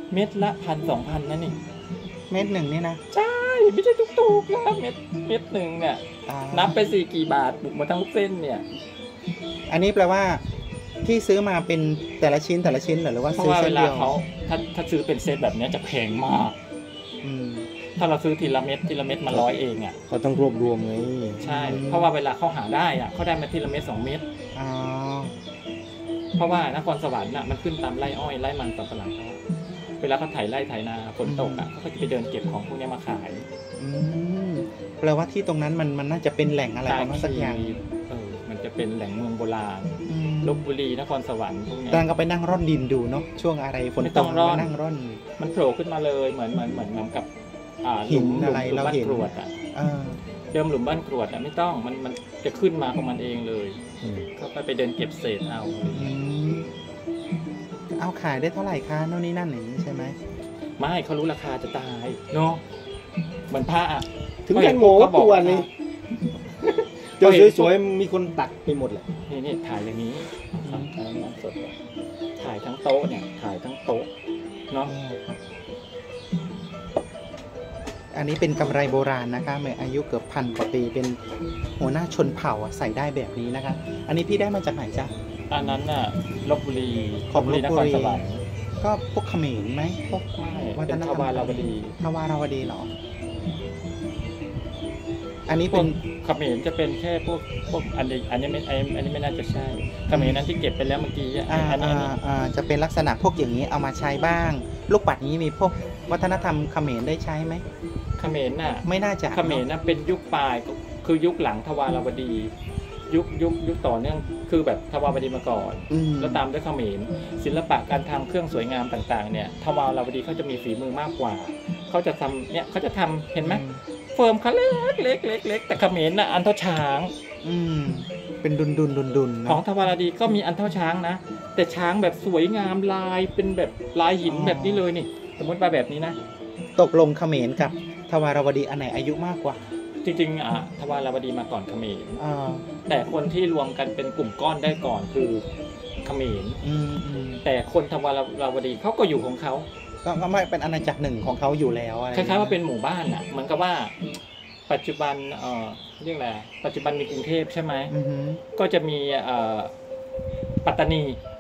เม็ดละ1,000-2,000นั่นนี่เม็ดหนึ่งนี่นะใช่ไม่ใช่ถูกๆนะเม็ดหนึ่งเนี่ยนับไปกี่บาทบุกมาทั้งเส้นเนี่ยอันนี้แปลว่าที่ซื้อมาเป็นแต่ละชิ้นหรือว่าซื้อเส้นเดียวเขาถ้าซื้อเป็นเซตแบบนี้จะแพงมากถ้าเราซื้อทีละเม็ดมา100เองอ่ะเขาต้องรวบรวมไงใช่เพราะว่าเวลาเขาหาได้อ่ะเขาได้มาทีละเม็ด2 เม็ดเพราะว่านครสวรรค์น่ะมันขึ้นตามไร่อ้อยไร่มันสำปะหลังเขาเวลาเขาไถไร่ไถนาฝนตกอ่ะเขาก็จะไปเดินเก็บของพวกนี้มาขายแปลว่าที่ตรงนั้นมันน่าจะเป็นแหล่งอะไรประมาณสักอย่างมันจะเป็นแหล่งเมืองโบราณลพบุรีนครสวรรค์พวกนี้ตั้งก็ไปนั่งร่อนดินดูเนาะช่วงอะไรฝนตกมานั่งร่อนมันโผล่ขึ้นมาเลยเหมือนกับหินอะไรเราเห็นกรวดอ่ะเดิมหลุมบ้านกรวดอ่ะไม่ต้องมันจะขึ้นมาของมันเองเลยเขาไปเดินเก็บเศษเอาขายได้เท่าไหร่คะโน่นนี่นั่นอย่างนี้ใช่ไหมไม่เขารู้ราคาจะตายเนาะเหมือนผ้าถึงกันโง่ตัวนี้เจอสวยๆมีคนตัดไปหมดเลยนี่ถ่ายอย่างนี้สดถ่ายทั้งโต๊ะเนี่ยถ่ายทั้งโต๊ะเนาะอันนี้เป็นกำไรโบราณนะคะเมื่ออายุเกือบ1,000 กว่าปีเป็นหัวหน้าชนเผ่าใส่ได้แบบนี้นะคะอันนี้พี่ได้มาจากไหนจ๊ะอันนั้นน่ะลพบุรีของนครสวรรค์ก็พวกเขมรไหมพวกวัฒนธรรมทวารวดีเหรออันนี้เป็นเขมรจะเป็นแค่พวกอันนี้ไม่น่าจะใช่เขมรนั้นที่เก็บไปแล้วเมื่อกี้อันนี้จะเป็นลักษณะพวกอย่างนี้เอามาใช้บ้างลูกปัดนี้มีพวกวัฒนธรรมเขมรได้ใช้ไหมเขมรน่ะไม่น่าจะเขมรน่ะเป็นยุคปลายคือยุคหลังทวารวดียุคต่อเนื่องคือแบบทวารวดีมาก่อนแล้วตามด้วยเขมรศิลปะการทำเครื่องสวยงามต่างๆเนี่ยทวารวดีเขาจะมีฝีมือมากกว่าเขาจะทำเนี่ยเขาจะทำเห็นไหมเฟิร์มเขาเล็กแต่เขมรน่ะอันเท่าช้างเป็นดุนของทวารวดีก็มีอันเท่าช้างนะแต่ช้างแบบสวยงามลายเป็นแบบลายหินแบบนี้เลยนี่สมมติมาแบบนี้นะตกลงเขมรกับทวารวดีอันไหนอายุมากกว่าจริงๆทวารวดีมาก่อนเขมรแต่คนที่รวมกันเป็นกลุ่มก้อนได้ก่อนคือเขมรแต่คนทวารวดีเขาก็อยู่ของเขาก็ไม่เป็นอาณาจักรหนึ่งของเขาอยู่แล้วคล้ายๆว่าเป็นหมู่บ้านอ่ะเหมือนกับว่าปัจจุบันเรียกอะไรปัจจุบันมีกรุงเทพใช่ไหมก็จะมีปัตตานี